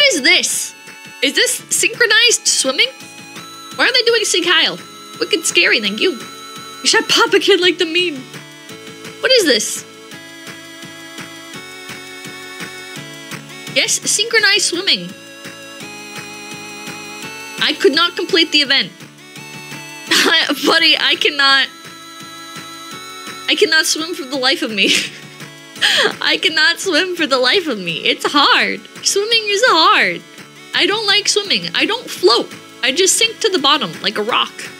is this? Is this synchronized swimming? Why are they doing sieg heil? Wicked scary, thank you. You should pop a kid like the meme. What is this? Yes, synchronized swimming. I could not complete the event. Buddy, I cannot swim for the life of me. I cannot swim for the life of me. It's hard. Swimming is hard. I don't like swimming. I don't float. I just sink to the bottom like a rock.